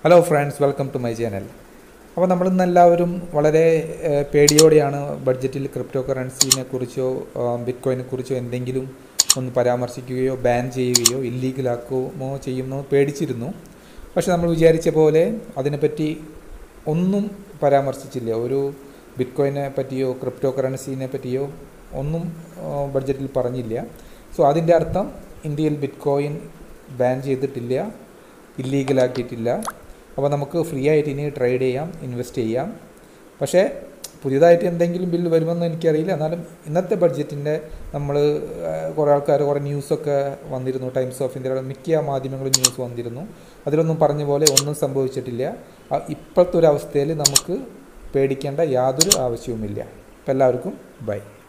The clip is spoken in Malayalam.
Hello friends, welcome to my channel. അപ്പോൾ നമ്മളിന്നെല്ലാവരും വളരെ പേടിയോടെയാണ് ബഡ്ജറ്റിൽ ക്രിപ്റ്റോ കറൻസിനെ കുറിച്ചോ ബിറ്റ് കോയിനെ കുറിച്ചോ എന്തെങ്കിലും ഒന്ന് പരാമർശിക്കുകയോ ബാൻ ചെയ്യുകയോ ഇല്ലീഗലാക്കുകയോ ചെയ്യുമെന്നോ പേടിച്ചിരുന്നു. പക്ഷെ നമ്മൾ വിചാരിച്ച പോലെ അതിനെപ്പറ്റി ഒന്നും പരാമർശിച്ചില്ല. ഒരു ബിറ്റ് കോയിനെ പറ്റിയോ ക്രിപ്റ്റോ കറൻസിനെ പറ്റിയോ ഒന്നും ബഡ്ജറ്റിൽ പറഞ്ഞില്ല. സോ അതിൻ്റെ അർത്ഥം ഇന്ത്യയിൽ ബിറ്റ് കോയിൻ ബാൻ ചെയ്തിട്ടില്ല, ഇല്ലീഗലാക്കിയിട്ടില്ല. അപ്പോൾ നമുക്ക് ഫ്രീ ആയിട്ട് ഇനി ട്രേഡ് ചെയ്യാം, ഇൻവെസ്റ്റ് ചെയ്യാം. പക്ഷേ പുതിയതായിട്ട് എന്തെങ്കിലും ബില്ല് വരുമെന്ന് എനിക്കറിയില്ല. എന്നാലും ഇന്നത്തെ ബഡ്ജറ്റിൻ്റെ നമ്മൾ കുറേ ആൾക്കാർ കുറേ ന്യൂസൊക്കെ വന്നിരുന്നു. ടൈംസ് ഓഫ് ഇന്ത്യയുടെ മിക്ക മാധ്യമങ്ങളും ന്യൂസ് വന്നിരുന്നു. അതിലൊന്നും പറഞ്ഞ പോലെ ഒന്നും സംഭവിച്ചിട്ടില്ല. ഇപ്പോഴത്തെ ഒരു അവസ്ഥയിൽ നമുക്ക് പേടിക്കേണ്ട യാതൊരു ആവശ്യവുമില്ല. അപ്പോൾ എല്ലാവർക്കും ബൈ.